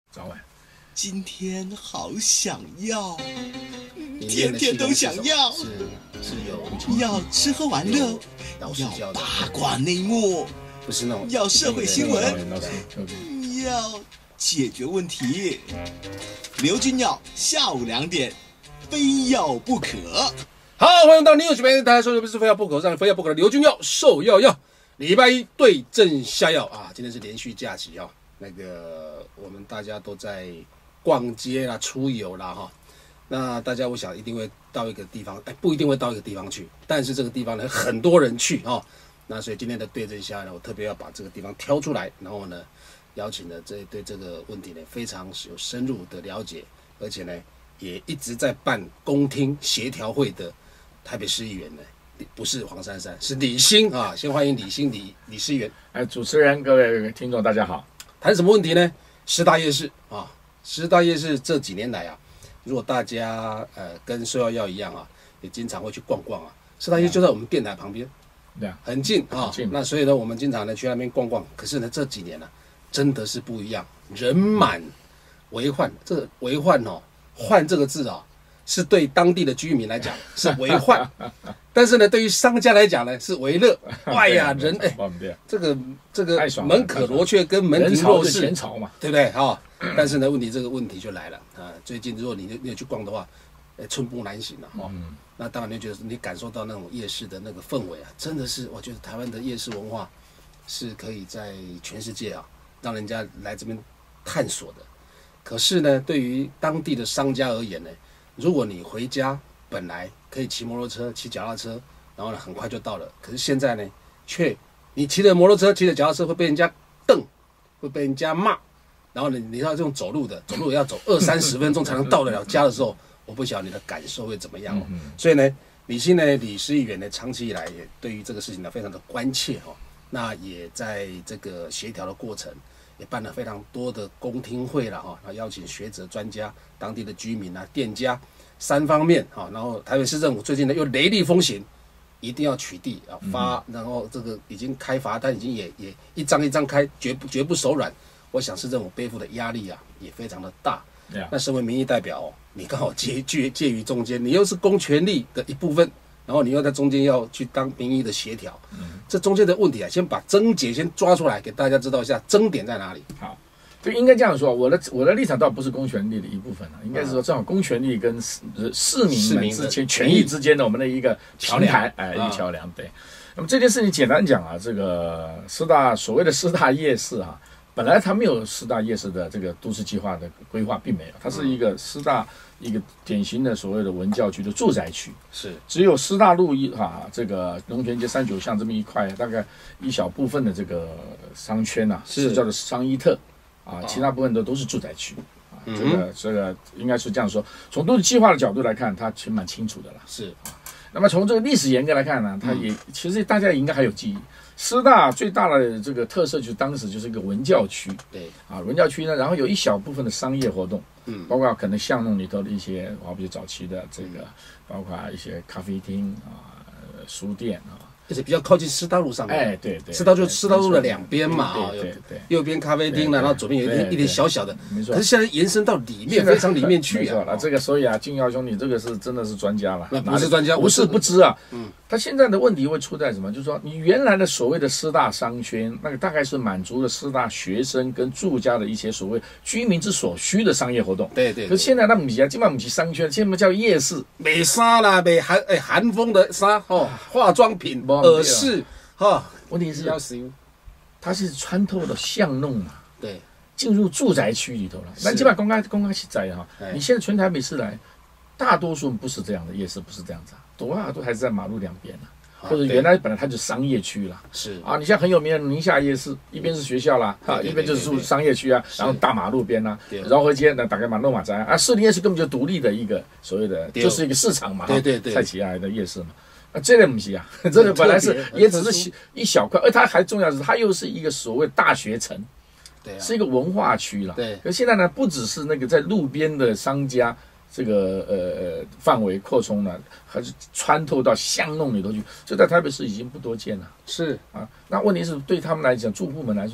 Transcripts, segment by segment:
早晚。 今天好想要，天天都想要，要吃喝玩乐，要八卦内幕， 不是那种要社会新闻，要解决问题。刘君耀下午2点，非要不可。 好，欢迎到News电台，收听的是非要不可上非要不可的刘君耀受药药。礼拜一对症下药啊，今天是连续假期啊，那个我们大家都在逛街啦、出游啦哈。那大家我想一定会到一个地方，不一定会到一个地方去，但是这个地方呢很多人去哈。那所以今天的对症下药呢，我特别要把这个地方挑出来，然后呢邀请了对这个问题呢非常有深入的了解，而且呢也一直在办公听协调会的台北市议员呢。不是黄珊珊，是李欣啊！先欢迎李欣李市议员。 主持人各位听众大家好。 谈什么问题呢？师大夜市啊，师大夜市这几年来啊，如果大家跟受药药一样啊，也经常会去逛逛啊。师大夜市就在我们电台旁边，对啊，很近啊。那所以呢，我们经常呢去那边逛逛。可是呢，这几年呢、真的是不一样，人满为患。这个为患哦，患这个字啊。是对当地的居民来讲是为患，但是呢，对于商家来讲呢是为乐。哎呀，人这个门可罗雀跟门庭若市， 前朝嘛， 对不对哈？但是呢，这个问题就来了啊！最近如果你有去逛的话，寸步难行了哈。那当然你觉得你感受到那种夜市的那个氛围啊，真的是我觉得台湾的夜市文化是可以在全世界啊让人家来这边探索的。可是呢，对于当地的商家而言呢，如果你回家本来可以骑摩托车、骑脚踏车，然后呢很快就到了，可是现在呢，你骑着摩托车、骑着脚踏车会被人家瞪，会被人家骂，然后呢你要这种走路也要走20-30分钟才能到得了家的时候，我不晓得你的感受会怎么样哦。所以呢，李市议员呢长期以来也对于这个事情呢非常的关切哦，那也在这个协调的过程。也办了非常多的公听会了哈，然后邀请学者、专家、当地的居民啊、店家3方面哈，然后台北市政府最近呢又雷厉风行，一定要取缔啊发，然后这个已经开罚单，已经也一张一张开，绝不手软。我想市政府背负的压力啊也非常的大。那身为民意代表，你刚好介于中间，你又是公权力的一部分。然后你又在中间要去当民意的协调，这中间的问题啊，先把症结先抓出来，给大家知道一下争点在哪里。 好，就应该这样说，我的立场倒不是公权力的一部分应该是说正好公权力跟市民们之间权益之间的我们的一个平台，一个桥梁。对，那么这件事情简单讲啊，这个所谓的师大夜市啊，本来它没有师大夜市的这个都市计划的规划，并没有，它是一个师大一个典型的所谓的文教区的住宅区， 是只有师大路这个龙泉街39巷这么一块，大概一小部分的这个商圈是叫做商一特其他部分都是住宅区这个应该是这样说。从都市计划的角度来看，它其实蛮清楚的啦。 是那么从这个历史严格来看呢，它也其实大家应该还有记忆。师大最大的这个特色就是当时就是一个文教区， 对文教区呢，然后有一小部分的商业活动，包括可能巷弄里头的一些，比如早期的这个，包括一些咖啡厅书店而且比较靠近师大路上面， 对， 师大路的2边嘛， 对， 右边咖啡厅然后左边有一点小小的， 没错。 可是现在延伸到里面，非常里面去没错了。这个所以俊耀兄弟这个是真的是专家了， 那不是专家， 不是不知啊。他现在的问题会出在什么？就是说，你原来的所谓的师大商圈，那个大概是满足了师大学生跟住家的一些所谓居民之所需的商业活动。 对。 可是现在那不是基本上不是商圈，现在叫夜市， 美纱啦，美韩风的纱化妆品、耳饰问题是它是穿透了巷弄嘛， 对， 进入住宅区里头了。那基本上公开实在你现在全台北市来，大多数不是这样的夜市，不是这样子多都还是在马路2边或者原来本来它就是商业区啦。 是你像很有名的宁夏夜市，一边是学校啦，一边就是住商业区然后大马路边绕回街打开马路马仔士林夜市根本就独立的一个所谓的，就是一个市场嘛， 对， 菜起来的夜市嘛。这个不是这个本来是也只是一小块，而它还重要的是，它又是一个所谓大学城，是一个文化区啦。 对， 可是现在呢，不只是那个在路边的商家这个范围扩充了，还是穿透到巷弄里头去，这在台北市已经不多见了。 是那问题是对他们来讲，住户们来说，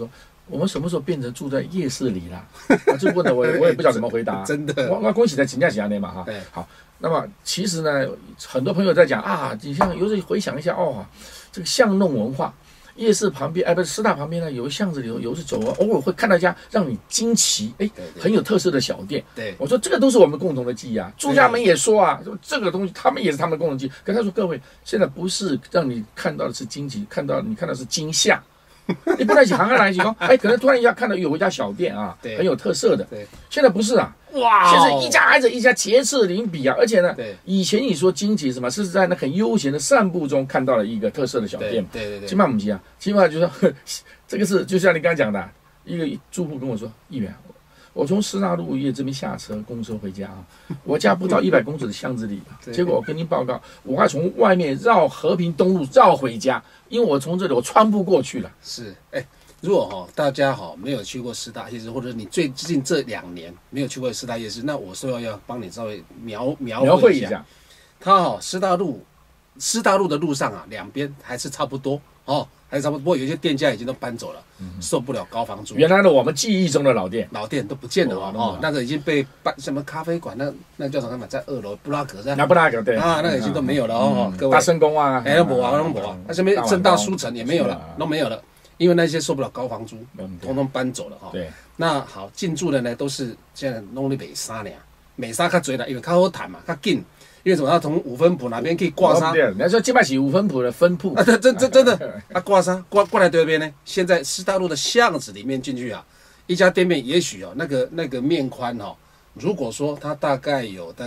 我们什么时候变成住在夜市里啦？这个问的我也不知道怎么回答。 真的， 我恭喜在请假几年嘛哈。好，那么其实呢，很多朋友在讲啊，你像有时候回想一下哦，这个巷弄文化。夜市旁边，不是师大旁边呢，有个巷子里头，有时走啊，偶尔会看到一家让你惊奇，很有特色的小店。 对， 我说这个都是我们共同的记忆啊。住家们也说啊，说这个东西他们也是他们的共同记忆。可他说各位，现在不是让你看到的是惊奇，你看到的是惊吓。你不能行来一起说，可能突然一下看到有一家小店啊，很有特色的。对，现在不是啊，哇，现在一家挨着一家，节次邻比啊，而且呢，以前你说惊奇什么，是在那很悠闲的散步中看到了一个特色的小店。对，起码不急啊，起码就是说这个是就像你刚才讲的，一个住户跟我说，议员，我从师大路这边下车公车回家啊，我家不到100公尺的巷子里，结果我跟您报告，我还从外面绕和平东路绕回家，因为我从这里我穿不过去了。 是，如果大家没有去过师大夜市，或者你最近这2年没有去过师大夜市，那我说要帮你稍微描绘一下。它师大路的路上啊，两边还是差不多还是差不多，不过有些店家已经都搬走了，受不了高房租。 原来的我们记忆中的老店都不见了那个已经被搬什么咖啡馆，那叫什么？在2楼布拉格是吧？ 布拉格对啊，那个已经都没有了各位。 大圣宫啊， 那没啊，那什么正大书城也没有了，都没有了，因为那些受不了高房租，统统搬走了对，那好，进驻的呢都是现在弄的美沙呢，美沙较多啦，因为较好谈嘛，较近。因为什么？他从五分埔那边可以挂沙。 你说这边是5分埔的分铺啊，真的，挂沙挂来对边呢？现在师大路的巷子里面进去啊，一家店面也许那个面宽如果说它大概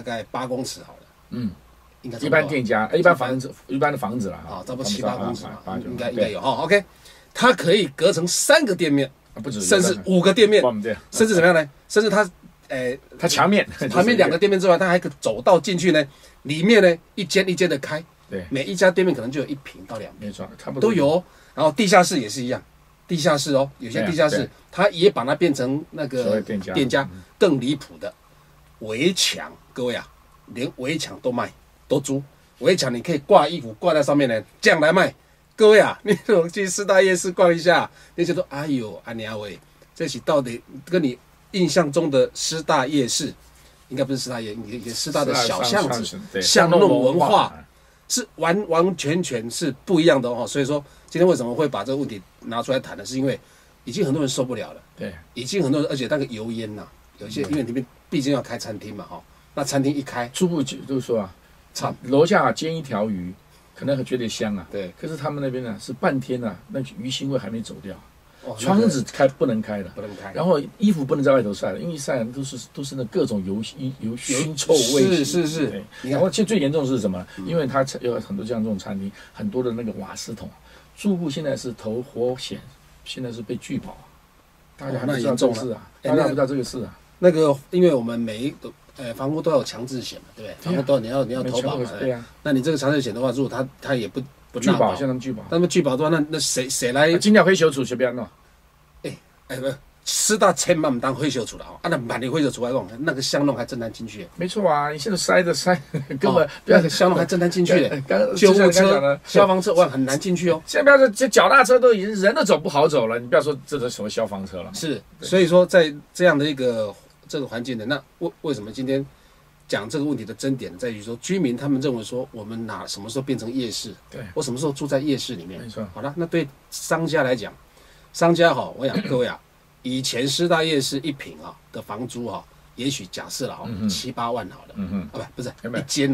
8公尺好了，应该一般店家一般的房子啦， 差不多7、8公尺嘛，应该有OK， 它可以隔成3个店面， 不止， 甚至5个店面，甚至怎么样呢？甚至它墙面 2个店面之外，它还可以走道进去呢，里面呢一间一间的开， 对， 每一家店面可能就有1坪到2坪， 没错，差不多都有。然后地下室也是一样，地下室有些地下室它也把它变成那个店家，更离谱的围墙，各位啊，连围墙都卖，都租围墙，你可以挂衣服挂在上面呢，这样来卖。各位啊，你去师大夜市逛一下，你觉得哎呦，阿娘喂，这是到底跟你印象中的师大夜市，应该不是师大夜，师大的小巷子、巷弄文化是完全是不一样的所以说，今天为什么会把这个问题拿出来谈呢？是因为已经很多人受不了了，对，已经很多人，而且那个油烟有些因为里面毕竟要开餐厅嘛那餐厅一开， 初步就是说啊，楼下煎一条鱼，可能觉得香啊，对，可是他们那边呢是半天那鱼腥味还没走掉。窗子不能开了，然后衣服不能在外头晒了，因为一晒都是那各种油腥臭味。是。然后其实最严重的是什么？因为它有很多像这种餐厅，很多的那个瓦斯桶，住户现在是投活险，现在是被拒保，大家还不知道这个事啊，大家不知道这个事啊。 那个，因为我们每一个房屋都有强制险嘛，对不对？房屋都你要投保嘛，对啊。那你这个强制险的话，如果他也不拒保，像他们拒保， 他们拒保的话，那谁来？ 尽量会修除随便弄。 不，师大千万不当会修除了那满你会修除来讲，那个巷弄还真难进去。 没错啊，你现在塞根本那个巷弄还真难进去救护车、消防车很难进去现在不要说这脚踏车都已经人都走不好走了，你不要说这是什么消防车了。 是，所以说在这样的一个这个环境的，那为什么今天讲这个问题的争点在于说，居民他们认为说，我们什么时候变成夜市？对，我什么时候住在夜市里面？没错。好了，那对商家来讲。商家我想各位以前师大夜市1坪的房租也许假设了7、8万好了，不是一间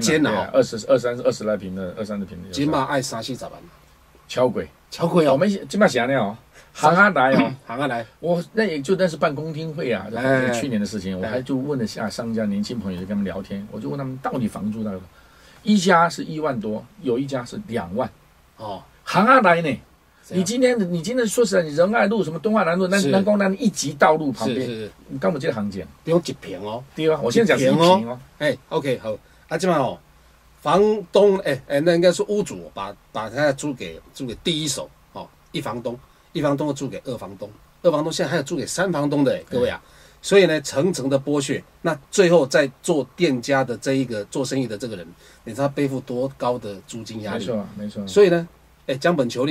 20来平的20-30平的， 今嘛爱30-40万， 超贵我们今嘛想呢行来行来， 我那也就那是办公听会去年的事情，我还就问了下商家年轻朋友，就跟他们聊天，我就问他们到底房租一家是1万多，有一家是2万行来呢。你今天说实在，你仁爱路什么东华南路南光南一级道路旁边，你刚不这个行情， 不用1坪对啊，我现在讲是1坪 OK 好，这嘛房东那应该是屋主把它租给第一手一房东的租给2房东，2房东现在还有租给3房东的各位啊，所以呢层层的剥削，那最后在做店家的这一个做生意的这个人，你知道他背负多高的租金压力？ 没错。 所以呢，将本求利。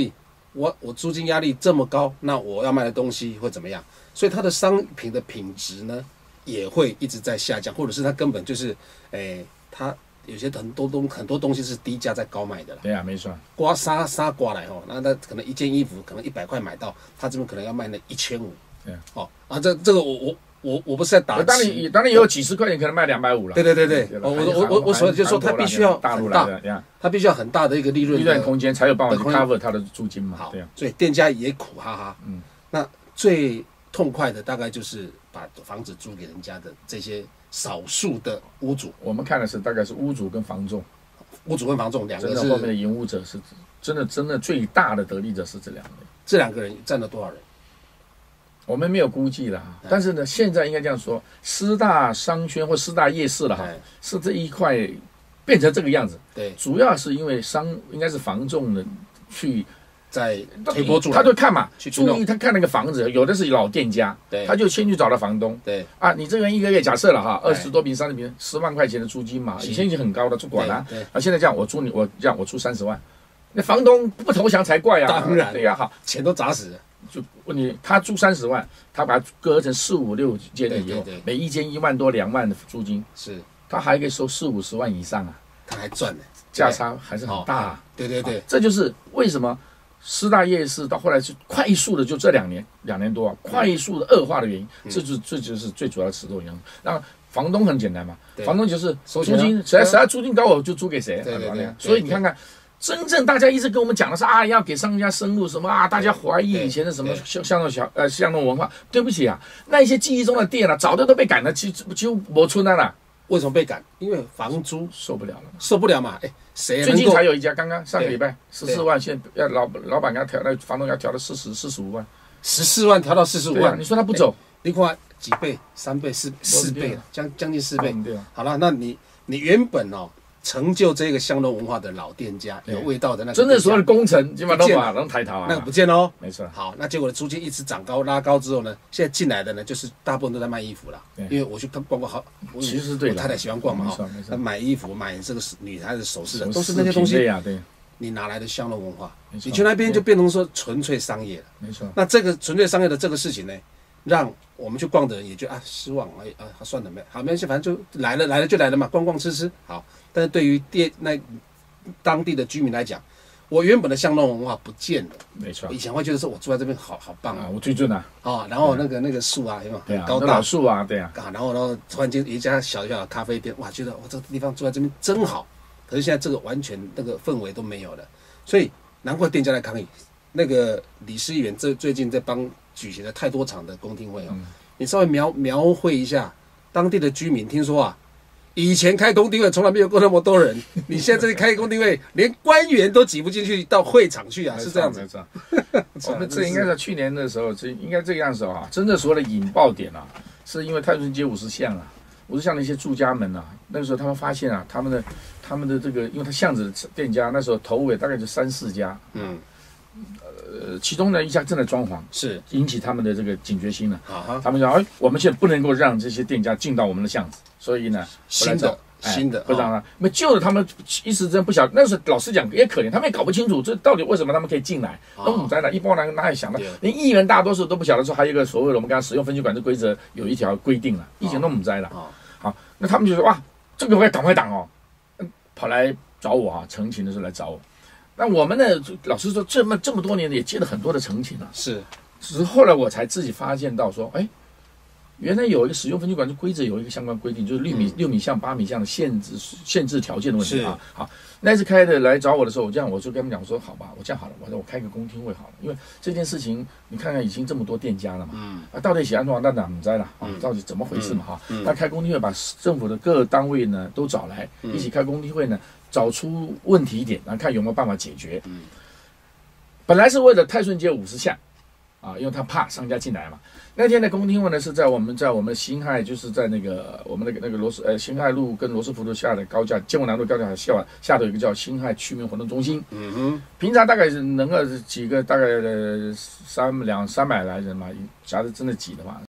我租金压力这么高，那我要卖的东西会怎么样？所以它的商品的品质呢也会一直在下降，或者是它根本就是，它有些很多东西是低价在高卖的啦。 对啊，没错。 刮纱刮来哦，那可能一件衣服可能100块买到，他这边可能要卖那1500。 对。 哦啊，这个我不是在打击。 当然也有几十块钱可能卖250了。 对，我所以就是说，他必须要大陆很大来的， 他必须要很大的一个利润空间，才有办法去 cover 它的租金嘛。 好， 对啊。 所以店家也苦哈哈。那最痛快的大概就是把房子租给人家的这些少数的屋主。 我们看的是大概是屋主跟房仲， 屋主跟房仲两个是后面的赢屋者是真的最大的得利者是这两个人。 这两个人占了多少人？ 我们没有估计了，但是呢，现在应该这样说，师大商圈或师大夜市了哈，是这一块变成这个样子。 对， 主要是因为应该是房仲的去在推波助澜， 他就看嘛， 注意他看那个房子，有的是老店家，他就先去找到房东， 对啊，你这个人一个月假设了哈，20多平、30平，10万块钱的租金嘛，以前已经很高了，就管了，啊，现在这样我租你，我出30万，那房东不投降才怪啊， 当然， 对呀，好， 钱都砸死了。 就问你，他租30万，他把它割成4、5、6间的以后，每一间1万多、2万的租金， 是， 他还可以收40、50万以上啊， 他还赚呢， 价差还是很大啊。 对， 这就是为什么师大夜市到后来是快速的，就这2年多啊，快速的恶化的原因，这就是最主要的始作俑者。那房东很简单嘛，房东就是租金，谁要租金高我就租给谁， 对， 所以你看看。真正大家一直跟我们讲的是啊，要给商家深入什么啊，大家怀疑以前的什么巷弄文化。对不起啊，那些记忆中的店啊，早就都被赶了，几乎没存在了。 为什么被赶？因为房租受不了了， 受不了嘛。谁最近才有一家，刚刚上个礼拜14万，现在要老板给他调，那房东要调到45万 ，14万调到45万， 你说他不走？ 你看几倍？3倍、4倍了，将近4倍。 对啊。 好了，那你原本成就这个香浓文化的老店家，有味道的那个， 真的所有的工程基本上都把能抬头啊， 那个不见喽。 没错。 好，那结果租金一直涨高拉高之后呢，现在进来的呢，就是大部分都在卖衣服了。因为我去逛好， 其实对， 我太太喜欢逛嘛哈， 买衣服买这个女孩子首饰的，都是那些东西。 对， 你哪来的香浓文化？你去那边就变成说纯粹商业了。 没错。 那这个纯粹商业的这个事情呢，让我们去逛的人也觉得失望算了好没关系，反正就来了就来了嘛，逛逛吃好。但是对于当地的居民来讲，我原本的巷弄文化不见了。 没错， 以前会觉得说我住在这边好棒啊， 我最近啊， 然后那个树啊，有没有很高大老树啊，对啊， 然后突然间一家小的咖啡店，哇，觉得这个地方住在这边真好。可是现在这个完全那个氛围都没有了，所以难怪店家来抗议。那个李市议员最近在举行了太多场的公听会你稍微描绘一下当地的居民，听说以前开公听会从来没有过那么多人，你现在这里开公听会，连官员都挤不进去到会场去啊，是这样子。 我们这应该在去年的时候，应该这个样子真的所谓的引爆点是因为泰顺街50巷50巷的一些住家们那个时候他们发现他们的这个，因为他巷子的店家那时候头尾大概就3、4家，其中呢一家正在装潢， 是引起他们的这个警觉心了。他们讲，我们现在不能够让这些店家进到我们的巷子，所以呢， 新的不让那旧的他们一时真不晓得。那时候老实讲也可怜，他们也搞不清楚这到底为什么他们可以进来。那我们在一般人哪里想到，连议员大多数都不晓得说还有一个所谓的我们刚刚使用分区管制规则有一条规定了，以前都不知了。好，那他们就说哇，这个我要赶快挡跑来找我澄清的时候来找我。那我们呢，老实说，这么多年也接了很多的澄清了，只是后来我才自己发现到说，原来有一个使用分区管制规则有一个相关规定，就是6米巷、8米巷的限制条件的问题好，那次开的来找我的时候，我就跟他们讲说，好吧，我这样好了，我开个公听会好了，因为这件事情你看看已经这么多店家了嘛，到底写安装那哪不知了到底怎么回事嘛那开公听会把政府的各单位呢都找来，一起开公听会呢。找出问题点，然后看有没有办法解决。本来是为了泰顺街50巷因为他怕商家进来嘛。那天的公听会呢是在我们辛亥，就是在那个我们那个辛亥路跟罗斯福路下的高架，建国南路高架下头有一个叫辛亥区民活动中心。平常大概是能够几个大概300来人嘛，假如真的挤的话。